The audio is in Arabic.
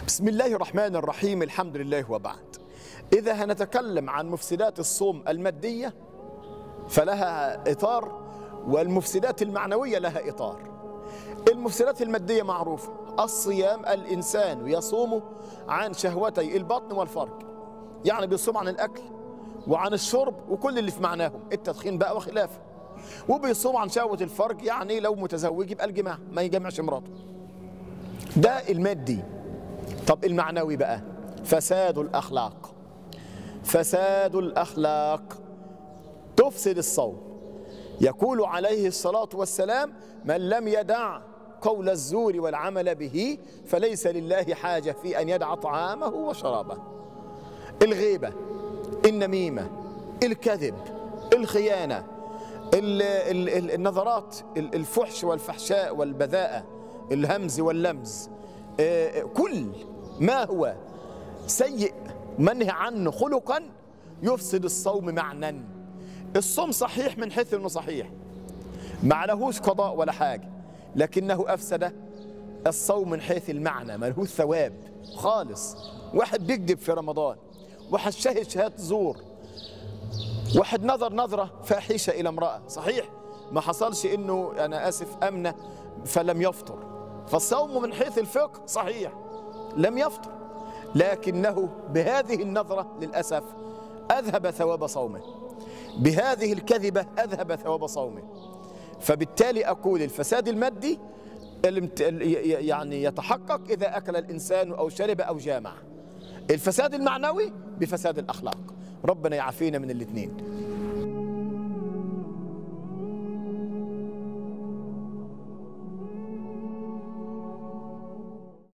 بسم الله الرحمن الرحيم. الحمد لله وبعد. إذا هنتكلم عن مفسدات الصوم المادية فلها إطار، والمفسدات المعنوية لها إطار. المفسدات المادية معروفة، الصيام الإنسان يصوم عن شهوتي البطن والفرج، يعني بيصوم عن الأكل وعن الشرب وكل اللي في معناهم، التدخين بقى وخلافه، وبيصوم عن شهوة الفرج، يعني لو متزوج يبقى الجماع ما يجمعش مراته. ده المادي. طب المعنوي بقى، فساد الأخلاق. فساد الأخلاق تفسد الصوم. يقول عليه الصلاة والسلام: من لم يدع قول الزور والعمل به فليس لله حاجة في أن يدع طعامه وشرابه. الغيبة، النميمة، الكذب، الخيانة، النظرات، الفحش والفحشاء والبذاءة، الهمز واللمز، كل ما هو سيء منهي عنه خلقا يفسد الصوم معنى. الصوم صحيح من حيث انه صحيح، ما لهوش قضاء ولا حاجة، لكنه أفسد الصوم من حيث المعنى، ما لهوش ثواب خالص. واحد بيكذب في رمضان، واحد شهد شهادة زور، واحد نظر نظرة فاحشة إلى امرأة، صحيح ما حصلش إنه أنا آسف أمنة فلم يفطر، فالصوم من حيث الفقه صحيح لم يفطر، لكنه بهذه النظرة للأسف أذهب ثواب صومه، بهذه الكذبة أذهب ثواب صومه. فبالتالي أقول الفساد المادي يعني يتحقق إذا أكل الإنسان أو شرب أو جامع. الفساد المعنوي بفساد الأخلاق. ربنا يعافينا من الاثنين.